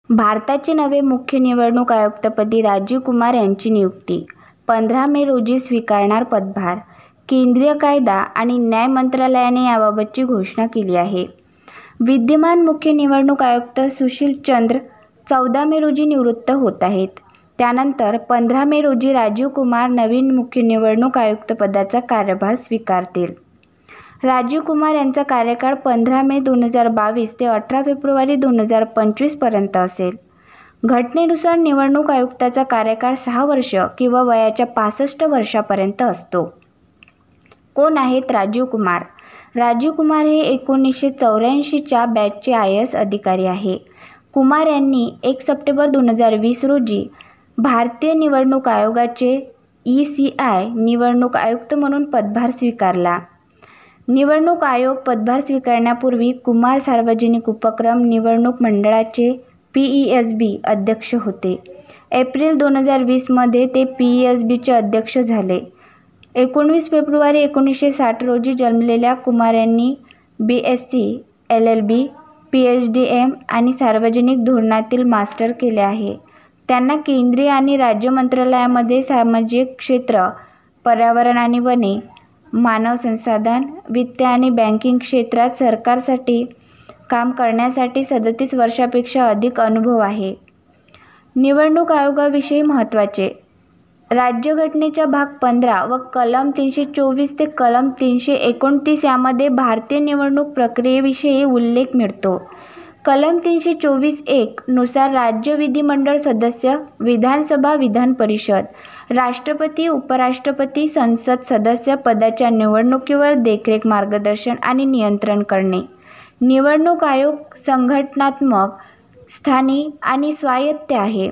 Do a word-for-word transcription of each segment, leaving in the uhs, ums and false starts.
भारताचे नवे मुख्य निवडणूक आयुक्तपदी राजीव कुमार यांची नियुक्ती. पंधरा मे रोजी स्वीकारणार पदभार. केंद्रीय कायदा आणि न्याय मंत्रालयाने याबाबतची घोषणा केली आहे. विद्यमान मुख्य निवडणूक आयुक्त सुशील चंद्र चौदा मे रोजी निवृत्त होत आहेत. त्यानंतर पंधरा मे रोजी राजीव कुमार नवीन मुख्य निवडणूक आयुक्तपदाचा कार्यभार स्वीकारतील. राजीव कुमार यांचा कार्यकाळ पंधरा मे दोन हजार बावीस ते अठरा फेब्रुवारी दोन हजार पंचवीस पर्यंत असेल. घटनेनुसार निवडणूक आयुक्ताचा कार्यकाळ सहा वर्ष किंवा वयाच्या पासष्ट वर्षापर्यंत असतो. कोण आहेत राजीव कुमार? राजीव कुमार हे एकोणीसशे चौऱ्याऐंशीच्या बॅचचे आय ए एस अधिकारी आहे. कुमार यांनी एक सप्टेंबर दोन हजार वीस रोजी भारतीय निवडणूक आयोगाचे ई सी आय निवडणूक आयुक्त म्हणून पदभार स्वीकारला. निवडणूक आयोग पदभार स्वीकारण्यापूर्वी कुमार सार्वजनिक उपक्रम निवडणूक मंडळाचे पी ई एस बी अध्यक्ष होते. एप्रिल दोन हजार वीसमध्ये ते पी ई एस बीचे अध्यक्ष झाले. एकोणवीस फेब्रुवारी एकोणीसशे साठ रोजी जन्मलेल्या कुमार यांनी B S C, L L B, P H D M आणि सार्वजनिक धोरणातील मास्टर केले आहे. त्यांना केंद्रीय आणि राज्य मंत्रालयामध्ये सामाजिक क्षेत्र, पर्यावरण आणि वने, मानव संसाधन, वित्त आणि बँकिंग क्षेत्रात सरकारसाठी काम करण्यासाठी सदतीस वर्षापेक्षा अधिक अनुभव आहे. निवडणूक आयोगाविषयी महत्त्वाचे. राज्यघटनेच्या भाग पंधरा व कलम तीनशे चोवीस ते कलम तीनशे एकोणतीस यामध्ये भारतीय निवडणूक प्रक्रियेविषयी उल्लेख मिळतो. कलम तीनशे चोवीस एक नुसार राज्य विधिमंडळ सदस्य, विधानसभा, विधान परिषद, राष्ट्रपती, उपराष्ट्रपती, संसद सदस्य पदाच्या निवडणुकीवर देखरेख, मार्गदर्शन आणि नियंत्रण करणे. निवडणूक आयोग संघटनात्मक, स्थानिक आणि स्वायत्त आहे.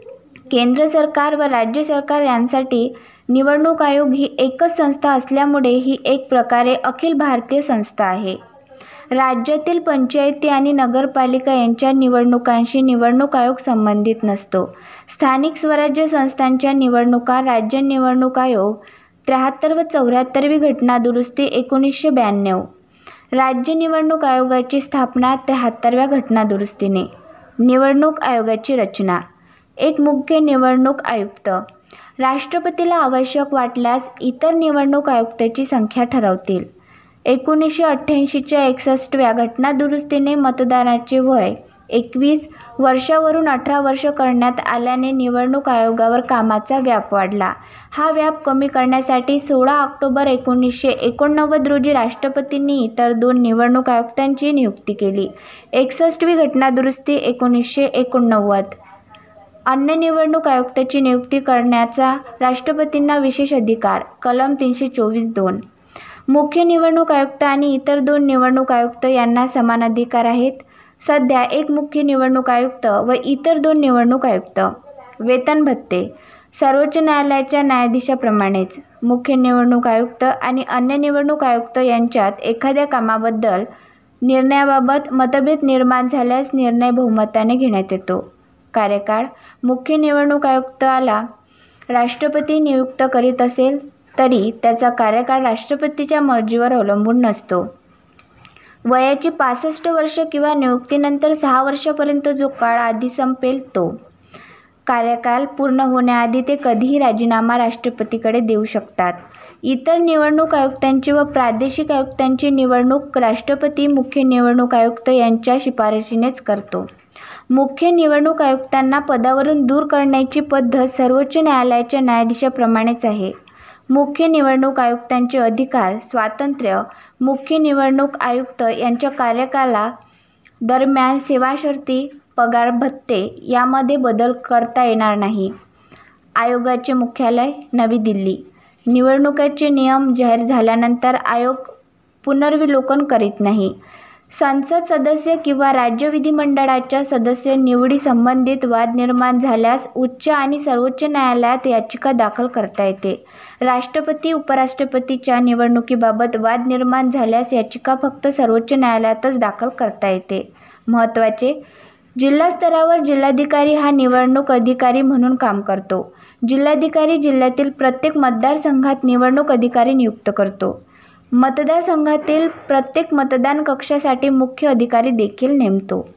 केंद्र सरकार व राज्य सरकार यांसाठी निवडणूक आयोग ही एकच संस्था असल्यामुळे ही एक प्रकारे अखिल भारतीय संस्था आहे. राज्यातील पंचायती आणि नगरपालिका यांच्या निवडणुकांशी निवडणूक आयोग संबंधित नसतो. स्थानिक स्वराज्य संस्थांच्या निवडणुका राज्य निवडणूक आयोग त्र्याहत्तर व चौऱ्याहत्तरवी घटना दुरुस्ती एकोणीसशे ब्याण्णव. राज्य निवडणूक आयोगाची स्थापना त्र्याहत्तरव्या घटना दुरुस्तीने. निवडणूक आयोगाची रचना. एक मुख्य निवडणूक आयुक्त. राष्ट्रपतीला आवश्यक वाटल्यास इतर निवडणूक आयुक्ताची संख्या ठरवतील. एकोणीसशे अठ्ठ्याऐंशीच्या एकसष्टव्या घटना दुरुस्तीने मतदानाचे वय एकवीस वर्षावरून अठरा वर्ष करण्यात आल्याने निवडणूक आयोगावर कामाचा व्याप वाढला. हा व्याप कमी करण्यासाठी सोळा ऑक्टोबर एकोणीसशे एकोणनव्वद रोजी राष्ट्रपतींनी इतर दोन निवडणूक आयुक्तांची नियुक्ती केली. एकसष्टवी घटना दुरुस्ती एकोणीसशे एकोणनव्वद. अन्य निवडणूक आयुक्ताची नियुक्ती करण्याचा राष्ट्रपतींना विशेष अधिकार. कलम तीनशे चोवीस दोन. मुख्य निवडणूक आयुक्त आणि इतर दोन निवडणूक आयुक्त यांना समान अधिकार आहेत. सध्या एक मुख्य निवडणूक आयुक्त व इतर दोन निवडणूक आयुक्त. वेतन भत्ते. सर्वोच्च न्यायालयाच्या न्यायाधीशाप्रमाणेच मुख्य निवडणूक आयुक्त आणि अन्य निवडणूक आयुक्त यांच्यात एखाद्या कामाबद्दल निर्णयाबाबत मतभेद निर्माण झाल्यास निर्णय बहुमताने घेण्यात येतो. कार्यकाळ. मुख्य निवडणूक आयुक्ताला राष्ट्रपती नियुक्त करीत असेल तरी त्याचा कार्यकाळ राष्ट्रपतीच्या मर्जीवर अवलंबून नसतो. वयाची पासष्ट वर्ष किंवा नियुक्तीनंतर सहा वर्षापर्यंत जो काळ आधी संपेल तो. कार्यकाल पूर्ण होण्याआधी ते कधीही राजीनामा राष्ट्रपतीकडे देऊ शकतात. इतर निवडणूक आयुक्तांची व प्रादेशिक आयुक्तांची निवडणूक राष्ट्रपती मुख्य निवडणूक आयुक्त यांच्या शिफारशीनेच करतो. मुख्य निवडणूक आयुक्तांना पदावरून दूर करण्याची पद्धत सर्वोच्च न्यायालयाच्या न्यायाधीशाप्रमाणेच आहे. मुख्य निवडणूक आयुक्तांचे अधिकार, स्वातंत्र्य. मुख्य निवडणूक आयुक्त यांच्या कार्यकाला दरम्यान सेवाशर्ती, पगार भत्ते यामध्ये बदल करता येणार नाही. आयोगाचे मुख्यालय नवी दिल्ली. निवडणुकीचे नियम जाहीर झाल्यानंतर आयोग पुनर्विलोकन करीत नाही. संसद सदस्य किंवा राज्य विधिमंडळाच्या सदस्य निवडी संबंधित वाद निर्माण झाल्यास उच्च आणि सर्वोच्च न्यायालयात याचिका दाखल करता येते. राष्ट्रपती, उपराष्ट्रपतीच्या निवडणुकीबाबत वाद निर्माण झाल्यास याचिका फक्त सर्वोच्च न्यायालयातच दाखल करता येते. महत्त्वाचे. जिल्हा स्तरावर जिल्हाधिकारी हा निवडणूक अधिकारी म्हणून काम करतो. जिल्हाधिकारी जिल्ह्यातील प्रत्येक मतदारसंघात निवडणूक अधिकारी नियुक्त करतो. मतदारसंघातील प्रत्येक मतदान कक्षासाठी मुख्य अधिकारी देखील नेमतो.